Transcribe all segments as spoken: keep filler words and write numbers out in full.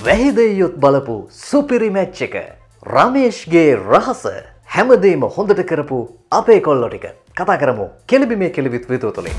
වැහිදෙයියොත් බලපු සුපිරි මැච් එක රමේෂ්ගේ රහස හැමදේම හොඳට කරපු අපේ කොල්ලෝ ටික කතා කරමු කෙලිබිමේ කෙලිවිත් විදුව තුලින්.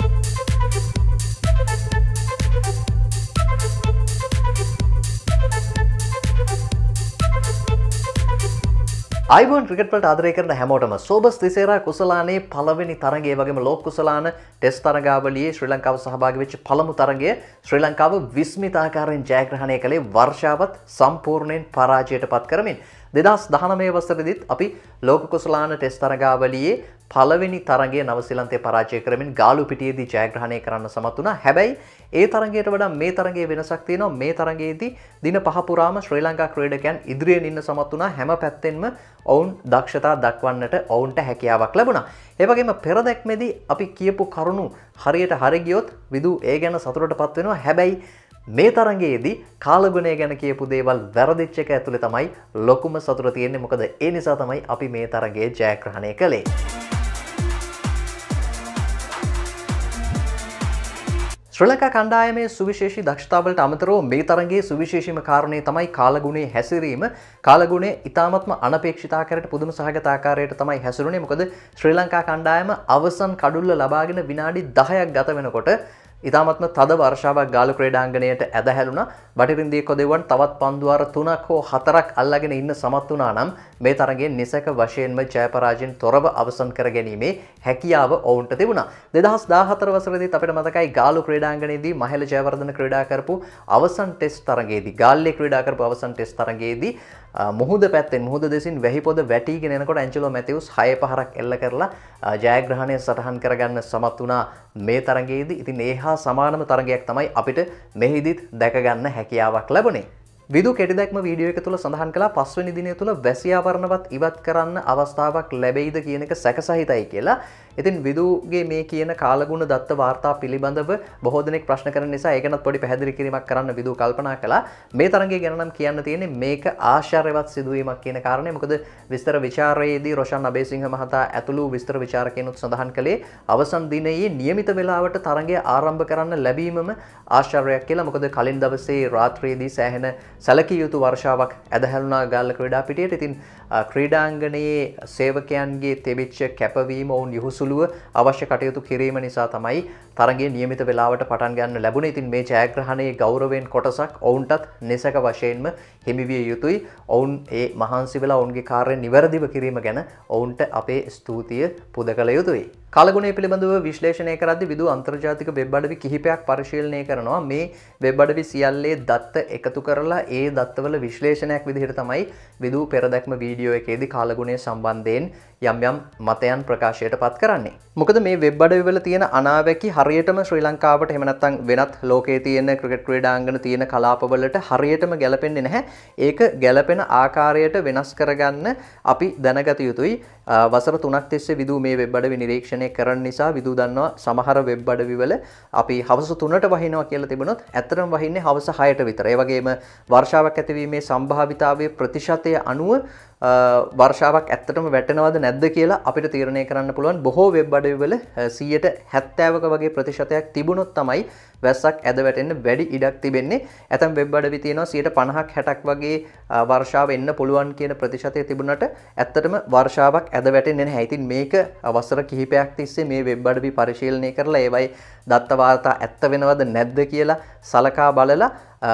අයිබෝන් ක්‍රිකට් වලට ආදරය කරන හැමෝටම Sobers-Tissera කුසලානේ පළවෙනි තරඟය වගේම ලෝක කුසලාන ටෙස්ට් තරඟාවලියේ ශ්‍රී ලංකාව සහභාගී වෙච්ච පළමු තරඟය ශ්‍රී ලංකාව විස්මිත ආකාරයෙන් ජයග්‍රහණය කළේ වර්ෂාවත් සම්පූර්ණයෙන් පරාජයට පත් කරමින් දෙදහස් දහනවය වසරේදීත් අපි ලෝක කුසලාන ටෙස්ට් තරඟාවලියේ පළවෙනි තරඟය නවසීලන්තයේ පරාජය කරමින් ගාලු පිටියේදී ජයග්‍රහණය කරන්න සමත් වුණා. හැබැයි ඒ තරඟයට වඩා මේ තරඟයේ වෙනසක් තියෙනවා. මේ තරඟයේදී දින පහ පුරාම ශ්‍රී ලංකා ක්‍රීඩකයන් ඉදිරියෙන් ඉන්න සමත් වුණා. හැම පැත්තෙන්ම ඔවුන් දක්ෂතා දක්වන්නට ඔවුන්ට හැකියාවක් ලැබුණා. ඒ වගේම පෙරදැක්මේදී අපි කියපු කරුණු හරියට හරි ගියොත් විදු ඒ ගැන සතුටටපත් වෙනවා. හැබැයි මේ තරඟයේදී කාලගුණය ගැන කියපු දේවල් වැරදිච්ච එක ඇතුලේ තමයි ලොකුම සතුට තියෙන්නේ. මොකද ඒ නිසා තමයි අපි මේ තරඟයේ ජයග්‍රහණය කළේ. ශ්‍රී ලංකා කණ්ඩායමේ සුවිශේෂී දක්ෂතාවලට අමතරව මේ තරඟයේ සුවිශේෂීම කාරණේ තමයි කාලගුණයේ හැසිරීම. කාලගුණය ඉතාමත්ම අනපේක්ෂිත ආකාරයට පුදුම සහගත ආකාරයට තමයි හැසිරුණේ. මොකද ශ්‍රී ලංකා කණ්ඩායම අවසන් කඩුල්ල ලබාගෙන විනාඩි දහයක් ගත වෙනකොට ඉතාමත්ම තද වර්ෂාවක් ගාලු ක්‍රීඩාංගණයට ඇදහැළුණා. බටහිරින්දිය කොදෙව්වන් තවත් පන්දුවාර තුනක් හෝ හතරක් අල්ලගෙන ඉන්න සමත් වුණා නම් මේ තරඟයේ නිසක වශයෙන්ම ජය පරාජයෙන් තොරව අවසන් කර ගැනීමේ හැකියාව ඔවුන්ට තිබුණා. දෙදහස් දාහතර වසරේදීත් අපිට මතකයි ගාලු ක්‍රීඩාංගණයේදී මහේල ජයවර්ධන ක්‍රීඩා කරපු අවසන් ටෙස්ට් තරඟයේදී ගාල්ලේ ක්‍රීඩා කරපු අවසන් ටෙස්ට් තරඟයේදී මුහුද පැත්තෙන් මුහුද දෙසින් වැහි පොද වැටිගෙන එනකොට ඇන්ජලෝ මැතිව්ස් හය පහරක් එල්ල කරලා ජයග්‍රහණය සටහන් කරගන්න සමත් වුණා මේ තරඟයේදී. ඉතින් ඒ හා සමානම තරඟයක් තමයි අපිට මෙහිදීත් දැක ගන්න හැකියාවක් ලැබුණේ. විදු කෙටි දැක්ම වීඩියෝ එක තුල සඳහන් කළා පස්වෙනි දිනය තුල වැසියාවරණවත් ඉවත් කරන්න අවස්ථාවක් ලැබෙයිද කියන එක සැකසහිතයි කියලා. ඉතින් විදුගේ මේ කියන කාලගුණ දත්ත වාර්තා පිළිබඳව බොහෝ දෙනෙක් ප්‍රශ්න කරන නිසා ඒ ගැනත් පොඩි පැහැදිලි කිරීමක් කරන්න විදු කල්පනා කළා. මේ තරඟය ගැන නම් කියන්න තියෙන්නේ මේක ආශ්චර්යවත් සිදුවීමක් කියන කාරණය. මොකද විස්තර විචාරයේදී රොෂන් අබේසිංහ මහතා ඇතුළු විස්තර විචාරකයනුත් සඳහන් කළේ අවසන් දිනයේ નિયમિત වේලාවට තරඟය ආරම්භ කරන්න ලැබීමම ආශ්චර්යයක් කියලා. මොකද කලින් දවසේ රාත්‍රියේදී සෑහෙන සැලකිය යුතු වර්ෂාවක් ඇදහැළුණා ගාල්ල ක්‍රීඩා පිටියට. ඉතින් ක්‍රීඩාංගණයේ සේවකයන්ගේ තිබිච්ච කැපවීම ඔවුන් යහුසුලුව අවශ්‍ය කටයුතු කිරීම නිසා තමයි තරඟයේ નિયમિત වේලාවට පටන් ගන්න ලැබුණේ. ඉතින් මේ ජයග්‍රහණයේ ගෞරවයෙන් කොටසක් ඔවුන්ටත් නිසක වශයෙන්ම හිමි විය යුතුයි. ඔවුන් ඒ මහන්සි වෙලා ඔවුන්ගේ කාර්යය නිවැරදිව කිරීම ගැන ඔවුන්ට අපේ ස්තුතිය පුද කළ යුතුයි. කාලගුණය පිළිබඳව විශ්ලේෂණය කරද්දී විදු අන්තර්ජාතික වෙබ් අඩවි කිහිපයක් පරිශීලනය කරනවා. මේ වෙබ් අඩවි සියල්ලේ දත්ත එකතු කරලා ඒ දත්තවල විශ්ලේෂණයක් විදිහට තමයි විදු පෙරදැක්ම වීඩියෝ එකේදී කාලගුණය සම්බන්ධයෙන් යම් යම් මතයන් ප්‍රකාශයට පත් කරන්නේ. මොකද මේ වෙබ් අඩවි වල තියෙන අනාවැකි හරියටම ශ්‍රී ලංකාවට එහෙම නැත්නම් වෙනත් ලෝකයේ තියෙන ක්‍රිකට් ක්‍රීඩාංගන තියෙන කලාපවලට හරියටම ගැලපෙන්නේ නැහැ. ඒක ගැලපෙන ආකාරයට වෙනස් කරගන්න අපි දැනගත යුතුයි. වසර තුනක් තිස්සේ විදු මේ වෙබ් අඩවි නිරීක්ෂණය කරන නිසා විදු දන්නවා සමහර වෙබ් අඩවි වල අපි හවස තුනට වහිනවා කියලා තිබුණොත් ඇත්තටම වහින්නේ හවස හයට විතර. ඒ වගේම වර්ෂාවක් ඇතිවීමේ සම්භාවිතාවයේ ප්‍රතිශතය අනුව වර්ෂාවක් ඇත්තටම වැටෙනවද නැද්ද කියලා අපිට තීරණය කරන්න පුළුවන්. බොහෝ වෙබ් අඩවි වල සියයට හැත්තෑවක වගේ ප්‍රතිශතයක් තිබුණොත් තමයි වැස්සක් ඇද වැටෙන්න වැඩි ඉඩක් තිබෙන්නේ. ඇතම් වෙබ් අඩවි තියෙනවා සියයට පනහක් හැටක් වගේ වර්ෂාව එන්න පුළුවන් කියන ප්‍රතිශතය තිබුණාට ඇත්තටම වර්ෂාවක් ඇද වැටෙන්නේ නැහැ. ඉතින් මේක වසර කිහිපයක් තිස්සේ මේ වෙබ් අඩවි පරිශීලනය කරලා ඒවයි දත්ත වාර්තා ඇත්ත වෙනවද නැද්ද කියලා සලකා බලලා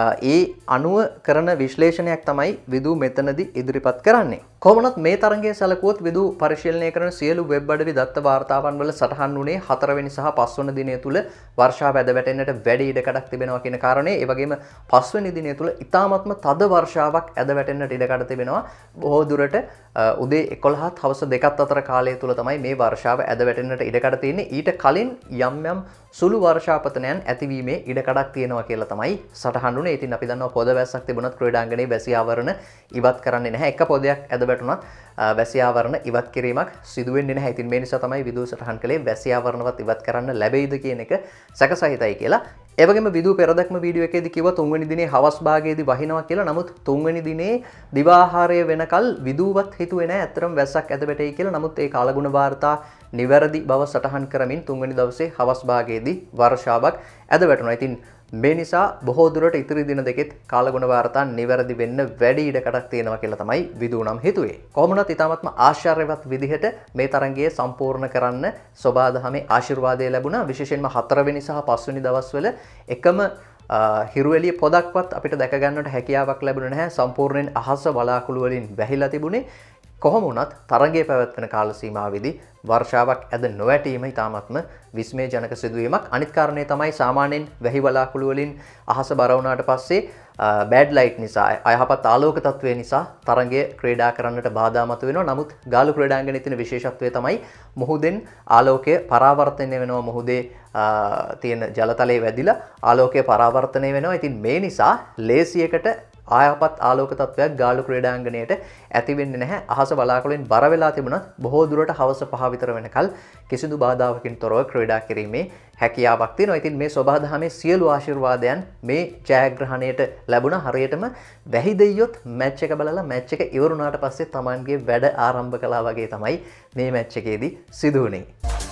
ඒ අනුව කරන විශ්ලේෂණයක් තමයි විදු මෙතනදී ඉදිරිපත් කරන්නේ. කොහොමනත් මේ තරඟයේ සැලකුවොත් විදු පරිශීලනය කරන සියලු වෙබ් අඩවි දත්ත වාර්තාවන් වල සටහන් වුණේ හතරවෙනි සහ පස්වෙනි දිනය තුල වර්ෂාව ඇද වැටෙන්නට වැඩි ඉඩකඩක් තිබෙනවා කියන කාරණේ. ඒ වගේම පස්වෙනි දිනය තුල ඉතාමත්ම තද වර්ෂාවක් ඇද වැටෙන්නට ඉඩකඩ තිබෙනවා. බොහෝ දුරට උදේ එකොළහත් හවස දෙකත් අතර කාලය තුල තමයි මේ වර්ෂාව ඇද වැටෙන්නට ඉඩකඩ තියෙන්නේ. ඊට කලින් යම් යම් සුළු වර්ෂාපතනයන් ඇතිවීමේ ඉඩකඩක් තියෙනවා කියලා තමයි සටහන් වුණේ. ඉතින් අපි දන්නවා පොද වැස්සක් තිබුණත් ක්‍රීඩාංගණයේ වැසි ආවරණ ඉවත් කරන්නේ නැහැ. එක පොදයක් ඇද වැටුණත් වැසි ආවරණ ඉවත් කිරීමක් සිදු වෙන්නේ නැහැ. ඉතින් මේ නිසා තමයි විදු සටහන් කළේ වැසි ආවරණවත් ඉවත් කරන්න ලැබෙයිද කියන එක සැකසහිතයි කියලා. ඒ වගේම විදු පෙරදැක්ම වීඩියෝ එකේදී කිව්වා තුන්වෙනි දිනේ හවස් භාගයේදී වහිනවා කියලා. නමුත් තුන්වෙනි දිනේ දිවාහාරය වෙනකල් විදුවත් හිතුවේ නැහැ ඇත්තටම වැස්සක් ඇද වැටෙයි කියලා. නමුත් ඒ කාලගුණ වාර්තා නිවැරදි බව සටහන් කරමින් තුන්වෙනි දවසේ හවස් භාගයේදී වර්ෂාවක් ඇද වැටුණා. ඉතින් මේ නිසා බොහෝ දුරට ඉතිරි දින දෙකෙත් කාලගුණ වාර්තා නිවැරදි වෙන්න වැඩි ඉඩකඩක් තියෙනවා කියලා තමයි විදු නම් හිතුවේ. කොහොම වුණත් ඊටාත්ම ආශ්චර්යවත් විදිහට මේ තරඟය සම්පූර්ණ කරන්න සෝබාදහමේ ආශිර්වාදය ලැබුණා. විශේෂයෙන්ම හතරවෙනි සහ පස්වෙනි දවස්වල එකම හිරුවෙලිය පොදක්වත් අපිට දැක ගන්නට හැකියාවක් ලැබුණේ නැහැ. සම්පූර්ණයෙන් අහස වලාකුළු වලින් වැහිලා තිබුණේ. කොහොම වුණත් තරඟය පැවැත්වෙන කාල සීමාවෙදී වර්ෂාවක් ඇද නොවැටීම ඉතාමත්ම විස්මයජනක සිදුවීමක්. අනිත් කාරණේ තමයි සාමාන්‍යයෙන් වැහි වලාකුළු වලින් අහස බර වුණාට පස්සේ බෑඩ් ලයිට් නිසා අයහපත් ආලෝක තත්ත්වය නිසා තරඟය ක්‍රීඩා කරන්නට බාධා මතුවෙනවා. නමුත් ගාලු ක්‍රීඩාංගණයේ තියෙන විශේෂත්වය තමයි මුහුදෙන් ආලෝකය පරාවර්තනය වෙනවා. මුහුදේ තියෙන ජලතලයේ වැදිලා ආලෝකය පරාවර්තනය වෙනවා. ඉතින් මේ නිසා ලේසියකට ආයපත් ආලෝක තත්ත්වයක් ගාලු ක්‍රීඩාංගණයට ඇති වෙන්නේ නැහැ. අහස වලාකුළුෙන් බර වෙලා තිබුණත් බොහෝ දුරට හවස පහ විතර වෙනකල් කිසිදු බාධාවකින් තොරව ක්‍රීඩා කිරීමේ හැකියාවක් තියෙනවා. ඉතින් මේ සෝබාදහමේ සියලු ආශිර්වාදයන් මේ ජයග්‍රහණයට ලැබුණා. හරියටම වැහි දෙයියොත් මැච් එක බලලා මැච් එක ඉවරුණාට පස්සේ Tamanගේ වැඩ ආරම්භ කළා වගේ තමයි මේ මැච් එකේදී සිදු වුණේ.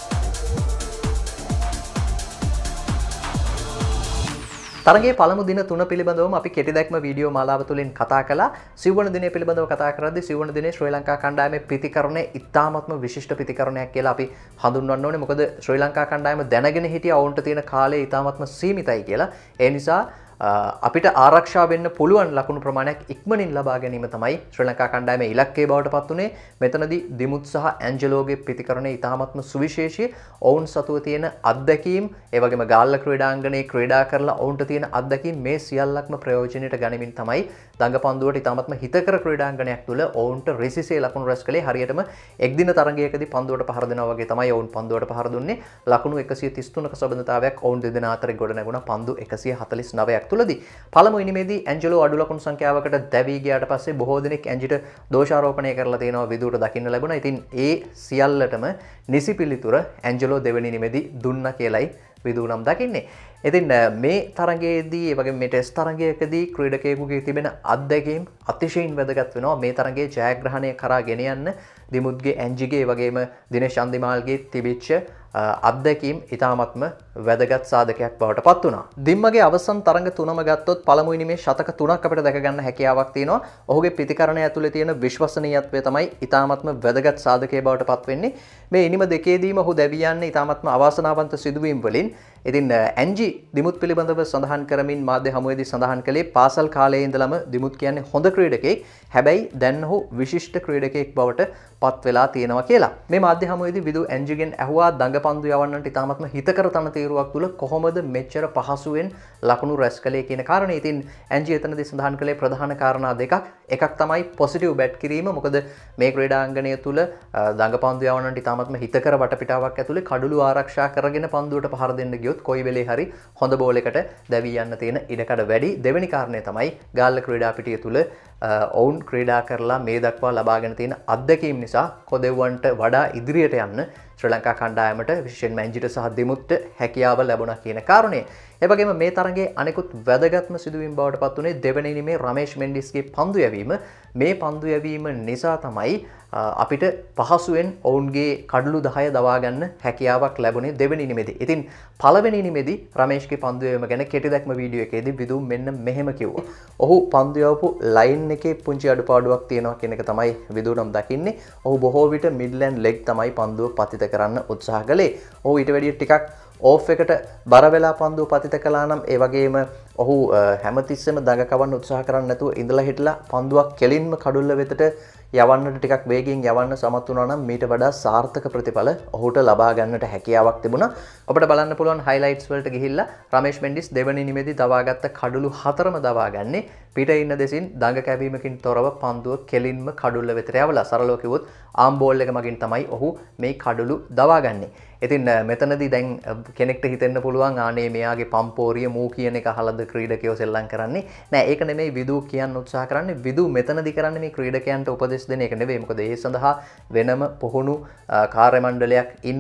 තරඟයේ පළමු දින තුන පිළිබඳවම අපි කෙටි දැක්ම වීඩියෝ මාලාව තුළින් කතා කළා. සිව්වන දිනය පිළිබඳව කතා කරද්දී සිව්වන දිනේ ශ්‍රී ලංකා කණ්ඩායමේ ප්‍රතිකරණය ඉතාමත්ම විශිෂ්ට ප්‍රතිකරණයක් කියලා අපි හඳුන්වන්න ඕනේ. මොකද ශ්‍රී ලංකා කණ්ඩායම දැනගෙන හිටියා ඔවුන්ට තියෙන කාලය ඉතාමත්ම සීමිතයි කියලා. ඒ නිසා අපිට ආරක්ෂා වෙන්න පුළුවන් ලකුණු ප්‍රමාණයක් ඉක්මනින් ලබා ගැනීම තමයි ශ්‍රී ලංකා කණ්ඩායමේ ඉලක්කය බවට පත් වුණේ. මෙතනදී දිමුත් සහ ඇන්ජලෝගේ ප්‍රතිකරණය ඉතාමත්ම සුවිශේෂී. ඔවුන් සතුව තියෙන අත්දැකීම්, ඒ වගේම ගාල්ල ක්‍රීඩාංගණයේ ක්‍රීඩා කරලා ඔවුන්ට තියෙන අත්දැකීම් මේ සියල්ලක්ම ප්‍රයෝජනෙට ගනිමින් තමයි දඟපන්දුවට ඉතාමත්ම හිතකර ක්‍රීඩාංගණයක් තුළ ඔවුන්ට රිසිසේ ලකුණු රැස් කළේ. හරියටම එක්දින තරඟයකදී පන්දුවට පහර දෙනවා වගේ තමයි ඔවුන් පන්දුවට පහර දුන්නේ. ලකුණු එකසිය තිස් තුනක සබඳතාවයක් ඔවුන් දෙදෙනා අතර ගොඩ නැගුණා පන්දු එකසිය හතලිස් නවයක් තුලදී. පළමු ඉනිමේදී ඇන්ජලෝ අඩු ලකුණු සංඛ්‍යාවකට දැවී ගියාට පස්සේ බොහෝ දෙනෙක් ඇන්ජිට දෝෂාරෝපණය කරලා තියෙනවා විදුවට දකින්න ලැබුණා. ඉතින් ඒ සියල්ලටම නිසි පිළිතුර ඇන්ජලෝ දෙවෙනි ඉනිමේදී දුන්නා කියලයි විදු නම් දකින්නේ. ඉතින් මේ තරඟයේදී ඒ වගේම මේ ටෙස්ට් තරඟයකදී ක්‍රීඩකයෙකුගේ තිබෙන අත්දැකීම් අතිශයින් වැදගත් වෙනවා. මේ තරඟයේ ජයග්‍රහණය කරා ගෙන යන්න දිමුත්ගේ ඇන්ජිගේ ඒ වගේම දිනේෂ් අන්දිමාල්ගේ තිබිච්ච අත්දැකීම් ඉතාමත්ම වැදගත් සාධකයක් බවට පත් වුණා. දිම්මගේ අවසන් තරඟ තුනම ගත්තොත් පළමු ඉනිමේ ශතක තුනක් අපිට දැක ගන්න හැකියාවක් තියෙනවා. ඔහුගේ ප්‍රතිකරණය ඇතුලේ තියෙන විශ්වසනීයත්වය තමයි ඉතාමත්ම වැදගත් සාධකයේ බවට පත් වෙන්නේ. මේ ඉනිම දෙකේදීම ඔහු දැවී යන්නේ ඉතාමත්ම අවාසනාවන්ත සිදුවීම් වලින්. ඉතින් ඇන්ජි දිමුත් පිළිබඳව සඳහන් කරමින් මාධ්‍ය හමුවේදී සඳහන් කළේ පාසල් කාලයේ ඉඳලම දිමුත් කියන්නේ හොඳ ක්‍රීඩකයෙක්. හැබැයි දැන් ඔහු විශිෂ්ට ක්‍රීඩකයෙක් බවට පත් වෙලා තියෙනවා කියලා. මේ මාධ්‍ය හමුවේදී විදු ඇන්ජිගෙන් ඇහුවා දඟපන්දු යවන්නට ඉතාමත්ම හිතකර තනතිරුවක් තුල කොහොමද මෙච්චර පහසුවෙන් ලකුණු රැස් කළේ කියන කාරණේ. ඉතින් ඇන්ජි එතනදී සඳහන් කළේ ප්‍රධාන කාරණා දෙකක්. එකක් තමයි පොසිටිව් බැට් කිරීම. මොකද මේ ක්‍රීඩාංගණය තුල දඟපන්දු යවන්නට ඉතාමත්ම හිතකර වටපිටාවක් ඇතුලේ කඩළු ආරක්ෂා කරගෙන පන්දුවට පහර දෙන්න ගියොත් කොයි වෙලේ හරි හොඳ බෝල් එකට දැවී යන්න තියෙන ඉඩකඩ වැඩි. දෙවෙනි කාරණය තමයි ගාල්ල ක්‍රීඩා පිටිය තුල ඔවුන් ක්‍රීඩා කරලා මේ දක්වා ලබාගෙන තියෙන අත්දැකීම් නිසා කොදෙව්වන්ට වඩා ඉදිරියට යන්න ශ්‍රී ලංකා කණ්ඩායමට විශේෂයෙන්ම ඇන්ජිට සහ දිමුත්ට හැකියාව ලැබුණා කියන කාරණය. ඒ වගේම මේ තරඟයේ අනෙකුත් වැදගත්ම සිදුවීම් බවට පත් වුණේ දෙවෙනි ඉනිමේ රමේෂ් මෙන්ඩිස්ගේ පන්දු යැවීම. මේ පන්දු යැවීම නිසා තමයි අපිට පහසුවෙන් ඔවුන්ගේ කඩළු දහය දවා ගන්න හැකියාවක් ලැබුණේ දෙවෙනි ඉනිමේදී. ඉතින් පළවෙනි ඉනිමේදී රමේෂ්ගේ පන්දු යැවීම ගැන කෙටි දැක්ම වීඩියෝ එකේදී විදු මෙන්න මෙහෙම කිව්වා. ඔහු පන්දු යවපු ලයින් එකේ පුංචි අඩුපාඩුවක් තියෙනවා කියන එක තමයි විදු නම් දකින්නේ. ඔහු බොහෝ විට මිඩ්ලෑන්ඩ් ලෙග් තමයි පන්දුව පතිත කරන්න උත්සාහ කළේ. ඔහු ඊට වැඩිය ටිකක් ඕෆ් එකට බර වෙලා පන්දුව පතිත කළා නම් ඒ වගේම ඔහු හැමතිස්සෙම දඟ කවන්න උත්සාහ කරන්නේ නැතුව ඉඳලා හිටලා පන්දුවක් කෙලින්ම කඩුල්ල වෙතට යවන්නට ටිකක් වේගයෙන් යවන්න සමත් වුණා නම් මීට වඩා සාර්ථක ප්‍රතිඵල ඔහුට ලබා ගන්නට හැකියාවක් තිබුණා. ඔබට බලන්න පුළුවන් හයිලයිට්ස් වලට ගිහිල්ලා රමේෂ් මෙන්ඩිස් දෙවනි ඉනිමේදී දවාගත්ත කඩළු හතරම දවාගන්නේ පිට ඉන්න දෙසින් දඟ කැවීමකින් තොරව පන්දුව කෙලින්ම කඩුල්ල වෙතට යවලා. සරලව කිව්වොත් ආම් බෝල් එක මගින් තමයි ඔහු මේ කඩළු දවාගන්නේ. ඉතින් මෙතනදී දැන් කෙනෙක්ට හිතෙන්න පුළුවන් ආනේ මෙයාගේ පම්පෝරිය මූ කියන එක අහලද ක්‍රීඩකයෝ සෙල්ලම් කරන්නේ. නෑ, ඒක නෙමෙයි විදු කියන්න උත්සාහ කරන්නේ. විදු මෙතනදී කරන්නේ මේ ක්‍රීඩකයන්ට උපදෙස් දෙන එක නෙවෙයි. මොකද ඒ සඳහා වෙනම පුහුණු කාර්ය මණ්ඩලයක් ඉන්නවා.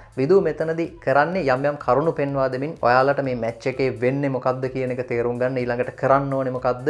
විදු මෙතනදී කරන්නේ යම් යම් කරුණු පෙන්වා දෙමින් ඔයාලට මේ මැච් එකේ වෙන්නේ මොකද්ද කියන එක තේරුම් ගන්න, ඊළඟට කරන්න ඕනේ මොකද්ද,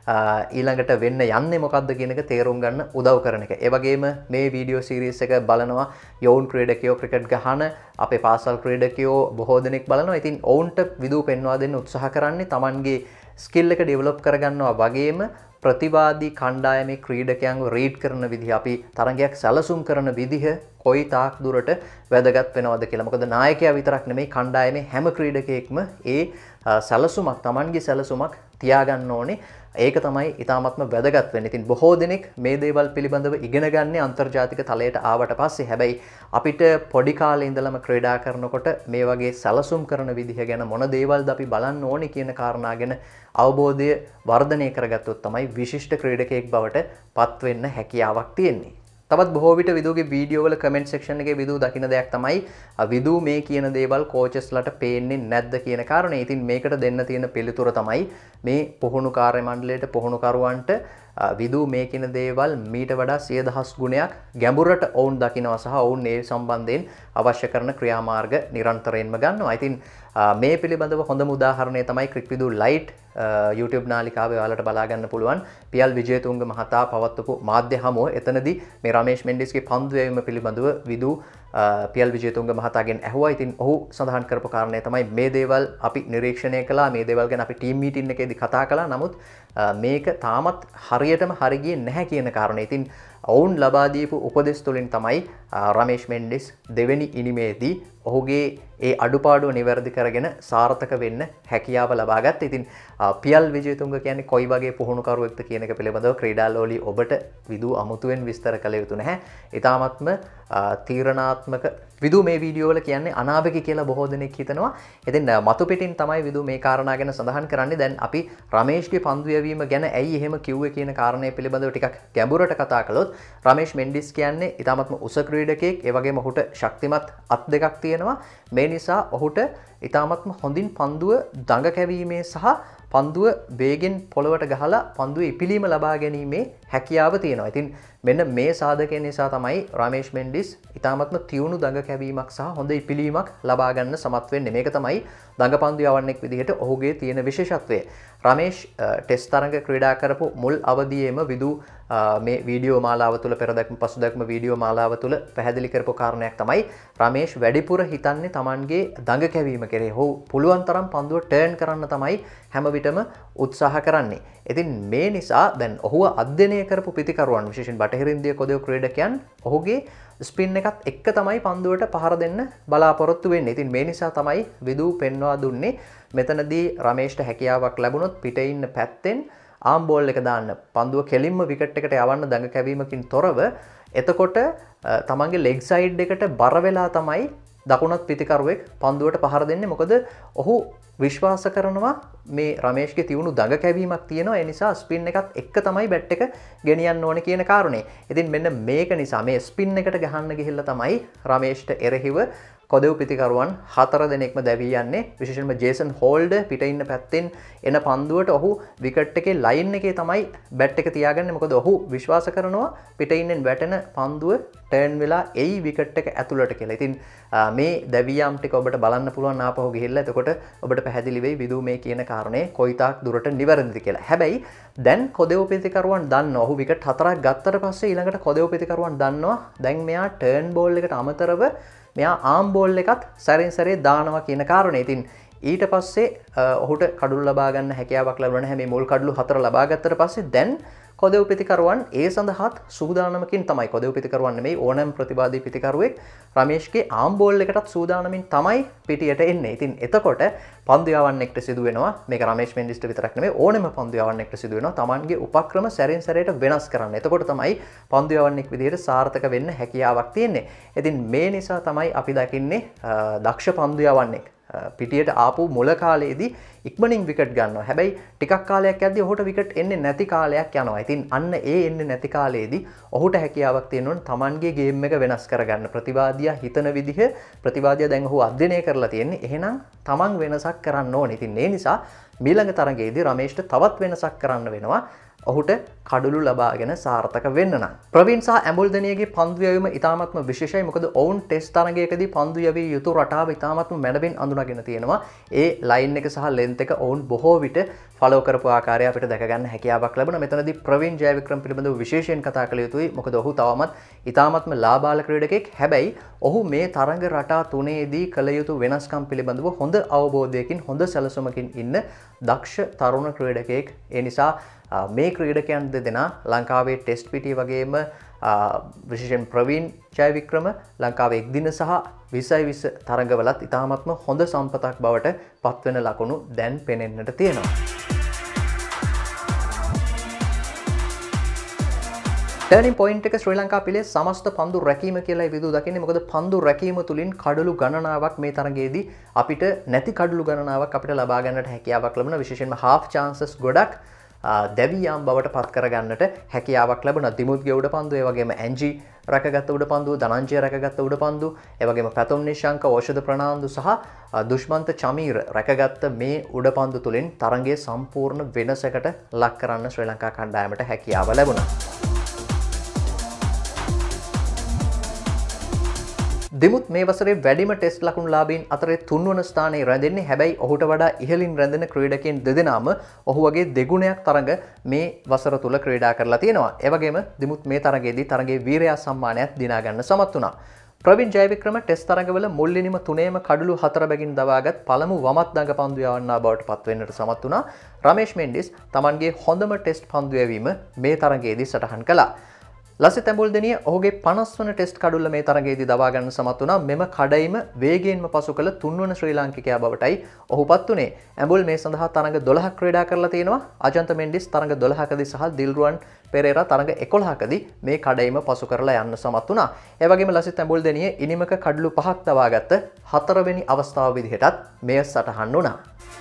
ඊළඟට වෙන්න යන්නේ මොකද්ද කියන එක තේරුම් ගන්න උදව් කරන එක. ඒ වගේම මේ වීඩියෝ සීරීස් එක බලනවා යෝන් ක්‍රීඩකයෝ, ක්‍රිකට් ගහන අපේ පාසල් ක්‍රීඩකයෝ බොහෝ දෙනෙක් බලනවා. ඉතින් ඔවුන්ට විදු පෙන්වා දෙන්න උත්සාහ කරන්නේ Tamanගේ ස්කිල් එක ඩෙවලොප් කරගන්නවා වගේම ප්‍රතිවාදී කණ්ඩායමේ ක්‍රීඩකයන්ව රීඩ් කරන විදිහ, අපි තරඟයක් සැලසුම් කරන විදිහ කොයි තාක් දුරට වැදගත් වෙනවද කියලා. මොකද නායකයා විතරක් නෙමෙයි කණ්ඩායමේ හැම ක්‍රීඩකයෙක්ම ඒ සැලසුමක්, Tamanගේ සැලසුමක් තියාගන්න ඕනේ. ඒක තමයි ඉතාමත්ම වැදගත් වෙන්නේ. ඉතින් බොහෝ දෙනෙක් මේ දේවල් පිළිබඳව ඉගෙන ගන්න අන්තර්ජාතික තලයට ආවට පස්සේ. හැබැයි අපිට පොඩි කාලේ ඉඳලම ක්‍රීඩා කරනකොට මේ වගේ සැලසුම් කරන විදිහ ගැන මොන දේවල්ද අපි බලන්න ඕනේ කියන කාරණා ගැන අවබෝධය වර්ධනය කරගත්තොත් තමයි විශිෂ්ට ක්‍රීඩකයෙක් බවට පත් වෙන්න හැකියාවක් තියෙන්නේ. තවත් බොහෝ විට විදුගේ වීඩියෝ වල කමෙන්ට් සෙක්ෂන් එකේ විදු දකින්න දෙයක් තමයි විදු මේ කියන දේවල් කෝචස්ලට පේන්නේ නැද්ද කියන කාරණේ. ඉතින් මේකට දෙන්න තියෙන පිළිතුර තමයි මේ පුහුණු කාර්ය මණ්ඩලයට, පුහුණුකරුවන්ට විදු මේ කියන දේවල් මීට වඩා සිය දහස් ගුණයක් ගැඹුරට ඔවුන් දකිනවා සහ ඔවුන් ඒ සම්බන්ධයෙන් අවශ්‍ය කරන ක්‍රියාමාර්ග නිරන්තරයෙන්ම ගන්නවා. ඉතින් මේ පිළිබඳව හොඳම උදාහරණය තමයි ක්‍රික් විදු ලයිට් YouTube නාලිකාවේ ඔයාලට බලා ගන්න පුළුවන්. පියල් විජේතුංග මහතා පවත්වපු මාධ්‍ය හමුව. එතනදී මේ රමේෂ් මෙන්ඩිස්ගේ පන්දු යැවීම පිළිබඳව විදු පියල් විජේතුංග මහතාගෙන් ඇහුවා. ඉතින් ඔහු සඳහන් කරපු කාරණය තමයි මේ දේවල් අපි නිරීක්ෂණය කළා, මේ දේවල් ගැන අපි ටීම් මීටින් එකේදී කතා කළා. නමුත් මේක තාමත් හරියටම හරි ගියේ නැහැ කියන කාරණේ. ඉතින් ඔවුන් ලබා දීපු උපදෙස් තුලින් තමයි රමේෂ් මෙන්ඩිස් දෙවෙනි ඉනිමේදී ඔහුගේ ඒ අඩුපාඩුව නිවැරදි කරගෙන සාර්ථක වෙන්න හැකියාව ලබා ගත්තා. ඉතින් පියල් විජේතුංග කියන්නේ කොයි වගේ පුහුණුකරුවෙක්ද කියන එක පිළිබඳව ක්‍රීඩාලෝලී ඔබට විදු අමුතුවෙන් විස්තර කළ යුතු නැහැ. ඊටාත්ම තීරණාත්මක විදු මේ වීඩියෝ වල කියන්නේ අනාවැකි කියලා බොහෝ දෙනෙක් හිතනවා. ඉතින් මතු පිටින් තමයි විදු මේ කාරණා ගැන සඳහන් කරන්නේ. දැන් අපි රමේෂ්ගේ පන්දු යැවීම ගැන ඇයි එහෙම කිව්වේ කියන කාරණය පිළිබඳව ටිකක් ගැඹුරට කතා කළොත් රමේෂ් මෙන්ඩිස් කියන්නේ ඊටාත්ම උස ක්‍රීඩකයෙක්. ඒ වගේම ඔහුට ශක්තිමත් අත් දෙකක් තියෙනවා. මේ නිසා ඔහුට ඊටාත්ම හොඳින් පන්දුව දඟ කැවීමේ සහ පන්දුව වේගෙන් පොළවට ගහලා පන්දුවේ ඉපිලීම ලබා ගැනීමේ හැකියාව තියෙනවා. ඉතින් මෙන්න මේ සාධකයන් නිසා තමයි රමේෂ් මෙන්ඩිස් ඊටාත්ම තියුණු දඟ කැවීමක් සහ හොඳ ඉපිලීමක් ලබා ගන්න සමත් වෙන්නේ. මේක තමයි දඟ පන්දු යවන්නෙක් විදිහට ඔහුගේ තියෙන විශේෂත්වය. රමේෂ් ටෙස්ට් තරඟ ක්‍රීඩා කරපු මුල් අවධියේම විදු මේ වීඩියෝ මාලාව තුළ පෙරදක්ම පසුදක්ම වීඩියෝ මාලාව තුළ පැහැදිලි කරපු කාරණයක් තමයි රමේෂ් වැඩිපුර හිතන්නේ Tamanගේ දඟ කැවීම කෙරේ. ඔහු පුළුවන් තරම් පන්දුව ටර්න් කරන්න තමයි හැම විටම උත්සාහ කරන්නේ. ඉතින් මේ නිසා දැන් ඔහුව අධ්‍යයනය කරපු පිතිකරුවන්, විශේෂයෙන් බටහිර ඉන්දිය කොදෙව් ක්‍රීඩකයන් ඔහුගේ ස්පින් එකත් එක්ක තමයි පන්දුවට පහර දෙන්න බලාපොරොත්තු වෙන්නේ. ඉතින් මේ නිසා තමයි විදු පෙන්වා දුන්නේ මෙතනදී රමේෂ්ට හැකියාවක් ලැබුණොත් පිටේ ඉන්න පැත්තෙන් ආම් බෝල් එක දාන්න, පන්දුව කෙලින්ම විකට් එකට යවන්න දඟ කැවීමකින් තොරව. එතකොට තමන්ගේ ලෙග් සයිඩ් එකට බර වෙලා තමයි දකුණත් පිතිකරුවෙක් පන්දුවට පහර දෙන්නේ. මොකද ඔහු විශ්වාස කරනවා මේ රමේෂ්ගේ තියුණු දඟ කැවීමක් තියෙනවා. ඒ නිසා ස්පින් එකත් එක්ක තමයි බැට් එක ගෙනියන්න ඕනේ කියන කාරණේ. ඉතින් මෙන්න මේක නිසා මේ ස්පින් එකට ගහන්න ගිහිල්ලා තමයි රමේෂ්ට එරෙහිව කොදෙව් පිතිකරුවන් හතර දෙනෙක්ම දැවී යන්නේ. විශේෂයෙන්ම ජේසන් හෝල්ඩ් පිට ඉන්න පැත්තෙන් එන පන්දුවට ඔහු විකට් එකේ ලයින් එකේ තමයි බැට් එක තියාගන්නේ. මොකද ඔහු විශ්වාස කරනවා පිට ඉන්නෙන් වැටෙන පන්දුව ටර්න් වෙලා එයි විකට් එක ඇතුළට කියලා. ඉතින් මේ දැවියාම් ටික ඔබට බලන්න පුළුවන් ආපහු ගිහිල්ලා. එතකොට ඔබට පැහැදිලි වෙයි විදු මේ කියන කාරණේ කොයිතාක් දුරට නිවැරදිද කියලා. හැබැයි දැන් කොදෙව් පිතිකරුවන් දන්නවා ඔහු විකට් හතරක් ගත්තට පස්සේ ඊළඟට කොදෙව් පිතිකරුවන් දන්නවා දැන් මෙයා ටර්න් බෝල් එකට අමතරව මෙයා ආම් බෝල් එකත් සැරින් සැරේ දානවා කියන කාරණේ. ඉතින් ඊට පස්සේ ඔහුට කඩුළු ලබා ගන්න හැකියාවක් ලැබුණා නැහැ. මේ මුල් කඩුළු හතර ලබා ගත්තට පස්සේ දැන් කොදෙව් පිතිකරුවන් ඒ සඳහාත් සූදානමකින් තමයි. කොදෙව් පිතිකරුවන් නෙමෙයි ඕනෑම ප්‍රතිවාදී පිතිකරුවෙක් රමේෂ්ගේ ආම් බෝල් එකටත් සූදානමින් තමයි පිටියට එන්නේ. ඉතින් එතකොට පන්දු යවන්නෙක්ට සිදු වෙනවා, මේක රමේෂ් මෙන්ඩිස්ට විතරක් නෙමෙයි ඕනෙම පන්දු යවන්නෙක්ට සිදු වෙනවා Tamanගේ උපක්‍රම සැරින් සැරේට වෙනස් කරන්න. එතකොට තමයි පන්දු යවන්නෙක් විදිහට සාර්ථක වෙන්න හැකියාවක් තියෙන්නේ. ඉතින් මේ නිසා තමයි අපි දකින්නේ දක්ෂ පන්දු යවන්නෙක් පිටියට ආපු මුල කාලයේදී ඉක්මනින් විකට් ගන්නවා. හැබැයි ටිකක් කාලයක් යද්දී ඔහුට විකට් එන්නේ නැති කාලයක් යනවා. ඉතින් අන්න ඒ එන්නේ නැති කාලයේදී ඔහුට හැකියාවක් තියෙනවා Tamanගේ ගේම් එක වෙනස් කරගන්න. ප්‍රතිවාදියා හිතන විදිහ ප්‍රතිවාදියා දැන් ඔහු අධ්‍යයනය කරලා තියෙන්නේ. එහෙනම් Taman වෙනසක් කරන්න ඕනේ. ඉතින් ඒ නිසා මීළඟ තරඟයේදී රමේෂ්ට තවත් වෙනසක් කරන්න වෙනවා. ඔහුට කඩළු ලබාගෙන සාර්ථක වෙන්න නම්. ප්‍රවීන් සහ ඇඹුල්දෙනියගේ පන්දු යැවීම ඉතාමත්ම විශේෂයි. මොකද ඔවුන් ටෙස්ට් තරඟයකදී පන්දු යැවිය යුතු රටාව ඉතාමත්ම මැනවින් අඳුනගෙන තියෙනවා. ඒ ලයින් එක සහ ලෙන්ත් එක ඔවුන් බොහෝ විට ෆලෝ කරපු ආකාරය අපිට දැක ගන්න හැකියාවක් ලැබුණා. මෙතනදී ප්‍රවීන් ජයවික්‍රම පිළිබඳව විශේෂයෙන් කතා කළ යුතුයි. මොකද ඔහු තවමත් ඉතාමත්ම ලාබාල ක්‍රීඩකෙක්. හැබැයි ඔහු මේ තරඟ රටා තුනේදී කළ යුතු වෙනස්කම් පිළිබඳව හොඳ අවබෝධයකින් හොඳ සැලසුමකින් ඉන්න දක්ෂ තරුණ ක්‍රීඩකයෙක්. ඒ නිසා මේ ක්‍රීඩකයන් දෙදෙනා ලංකාවේ ටෙස්ට් පිටිය වගේම විශේෂයෙන් ප්‍රවීන් ජයවික්‍රම ලංකාවේ එක්දින සහ විසයි විස තරඟවලත් ඉතාමත්ම හොඳ සම්පතක් බවට පත්වෙන ලකුණු දැන් පෙනෙන්නට තියෙනවා. ටර්නින් පොයින්ට් එක ශ්‍රී ලංකා පිලේ සමස්ත පන්දු රැකීම කියලා විදු දකින්නේ. මොකද පන්දු රැකීම තුලින් කඩළු ගණනාවක් මේ තරඟයේදී අපිට නැති කඩළු ගණනාවක් අපිට ලබා ගන්නට හැකියාවක් ලැබුණා. විශේෂයෙන්ම half chances ගොඩක් දැවියාම් බවට පත් කරගන්නට හැකියාවක් ලැබුණා. දිමුත්ගේ උඩ පන්දු, ඒ වගේම ඇන්ජි රැකගත්ත උඩ පන්දු, ධනංජය රැකගත්ත උඩ පන්දු, ඒ වගේම පැතුම් නිශංක, ඖෂධ ප්‍රනාන්දු සහ දුෂ්මන්ත චමීර රැකගත්ත මේ උඩ පන්දු තුලින් තරඟයේ සම්පූර්ණ වෙනසකට ලක් කරන්න ශ්‍රී ලංකා කණ්ඩායමට හැකියාව ලැබුණා. දිමුත් මේ වසරේ වැඩිම ටෙස්ට් ලකුණු ලාභීන් අතරේ තුන්වන ස්ථානයේ රැඳෙන්නේ. හැබැයි ඔහුට වඩා ඉහළින් රැඳෙන ක්‍රීඩකයන් දෙදෙනාම ඔහු වගේ දෙගුණයක් තරඟ මේ වසර තුල ක්‍රීඩා කරලා තියෙනවා. ඒ වගේම දිමුත් මේ තරඟයේදී තරඟයේ වීරයා සම්මානයක් දිනා ගන්න සමත් වුණා. ප්‍රවීන් ජයවික්‍රම ටෙස්ට් තරඟවල මුල් ඉනිම තුනේම කඩළු හතර බැගින් දවාගත් පළමු වමත් දඟ පන්දු යවන්නා බවට පත් වෙන්නට සමත් වුණා. රමේෂ් මෙන්ඩිස් තමන්ගේ හොඳම ටෙස්ට් පන්දු යැවීම මේ තරඟයේදී සටහන් කළා. ලසිත් ඇඹුල්දෙනිය ඔහුගේ පනස් වන ටෙස්ට් කඩුල්ල මේ තරඟයේදී දවා ගන්න සමත් වුණා. මෙම කඩයිම වේගයෙන්ම පසු කළ තුන්වන ශ්‍රී ලාංකිකයා බවටයි ඔහුපත් උනේ. ඇඹුල් මේ සඳහා තරඟ දොළහක් ක්‍රීඩා කරලා තියෙනවා. අජන්ත මෙන්ඩිස් තරඟ දොළහකදී සහ දිල්රුවන් පෙරේරා තරඟ එකොළහකදී මේ කඩයිම පසු කරලා යන්න සමත් වුණා. ඒ වගේම ලසිත් ඇඹුල්දෙනිය ඉනිමක කඩළු පහක් දවාගත්ත හතරවෙනි අවස්ථාව විදිහටත් මෙය සටහන් වුණා.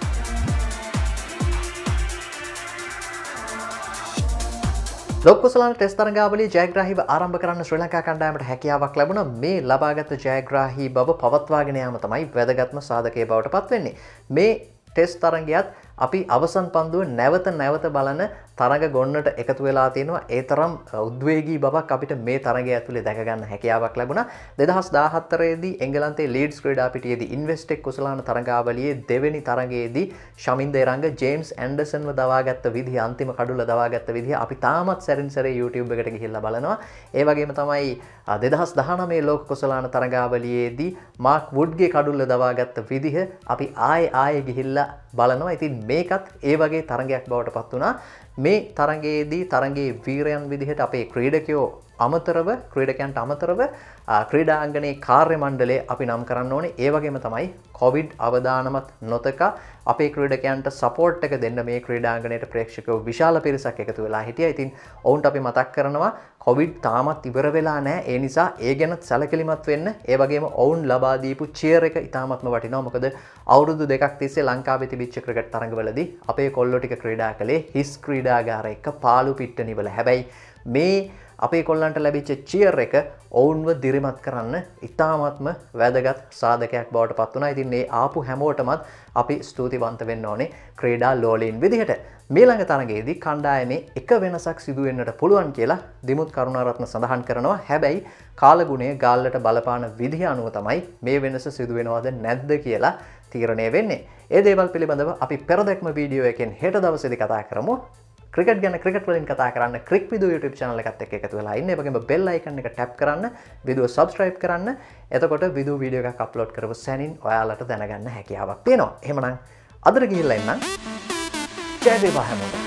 ලොක්කුසලාන ටෙස්ට් තරඟාවලිය ජයග්‍රාහීව ආරම්භ කරන්න ශ්‍රී ලංකා කණ්ඩායමට හැකියාවක් ලැබුණා. මේ ලබාගත් ජයග්‍රාහී බව පවත්වාගෙන යාම තමයි වැදගත්ම සාධකයේ බවට පත් වෙන්නේ. මේ ටෙස්ට් තරඟයත් අපි අවසන් පන්දුව නැවත නැවත බලන තරඟ ගොන්නට එකතු වෙලා තියෙනවා. ඒ තරම් උද්වේගී බවක් අපිට මේ තරඟය ඇතුලේ දැක ගන්න හැකියාවක් ලැබුණා. දෙදහස් දාහතරේදී දී එංගලන්තයේ ලීඩ්ස් ක්‍රීඩා පිටියේදී ඉන්වෙස්ටෙක් කුසලාන තරඟාවලියේ දෙවෙනි තරඟයේදී ශමින්ද එරංග ජේම්ස් ඇන්ඩර්සන්ව දවාගත්ත විදිහ, අන්තිම කඩුල දවාගත්ත විදිහ අපි තාමත් සැරින් සැරේ YouTube එකට ගිහිල්ලා බලනවා. ඒ වගේම තමයි දෙදහස් දහනවය ලෝක කුසලාන තරඟාවලියේදී මාක් වුඩ්ගේ කඩුල්ල දවාගත්ත විදිහ අපි ආයේ ආයේ ගිහිල්ලා බලනවා. ඉතින් මේකත් ඒ වගේ තරඟයක් බවට පත් වුණා. මේ තරඟයේදී තරඟයේ වීරයන් විදිහට අපේ ක්‍රීඩකයෝ අමතරව ක්‍රීඩකයන්ට අමතරව ක්‍රීඩාංගණයේ කාර්ය මණ්ඩලය අපි නම් කරන්න ඕනේ. ඒ වගේම තමයි කොවිඩ් අවදානමත් නොතකා අපේ ක්‍රීඩකයන්ට සපෝට් එක දෙන්න මේ ක්‍රීඩාංගණයට ප්‍රේක්ෂකයෝ විශාල පිරිසක් එකතු වෙලා හිටියා. ඉතින් ඔවුන්ට අපි මතක් කරනවා කොවිඩ් තාමත් ඉවර වෙලා නැහැ. ඒ නිසා ඒ ගැනත් සැලකිලිමත් වෙන්න. ඒ වගේම ඔවුන් ලබා දීපු චියර් එක ඉතාමත්ම වටිනවා. මොකද අවුරුදු දෙකක් තිස්සේ ලංකාවේ තිබිච්ච ක්‍රිකට් තරඟවලදී අපේ කොල්ලෝ ටික ක්‍රීඩා කළේ හිස් ක්‍රීඩාගාර එක්ක පාළු පිට්ටනිවල. හැබැයි මේ අපේ කොල්ලන්ට ලැබිච්ච චියර් එක ඔවුන්ව දිරිමත් කරන්න ඉතාමත්ම වැදගත් සාධකයක් බවට පත් වුණා. ඉතින් මේ ආපු හැමෝටමත් අපි ස්තුතිවන්ත වෙන්න ඕනේ ක්‍රීඩා ලෝලීන් විදිහට. මීළඟ තරඟයේදී කණ්ඩායමේ එක වෙනසක් සිදු වෙන්නට පුළුවන් කියලා දිමුත් කරුණාරත්න සඳහන් කරනවා. හැබැයි කාලගුණය ගාල්ලට බලපාන විදිහ අනුව තමයි මේ වෙනස සිදු වෙනවද නැද්ද කියලා තීරණය වෙන්නේ. ඒ දේවල් පිළිබඳව අපි පෙරදැක්ම වීඩියෝ එකෙන් හෙට දවසේදී කතා කරමු. ක්‍රිකට් ගැන ක්‍රිකට් වලින් කතා කරන්න ක්‍රික් විදු YouTube channel එකත් එක්ක එකතු වෙලා ඉන්න. ඒ වගේම bell icon එක tap කරන්න, විදුව subscribe කරන්න. එතකොට විදු වීඩියෝ එකක් අප්ලෝඩ් කරපු සැනින් ඔයාලට දැනගන්න හැකියාවක් තියෙනවා. එහෙමනම් අදට ගිහිල්ලා ඉන්නම්. ජය වේවා හැමෝටම.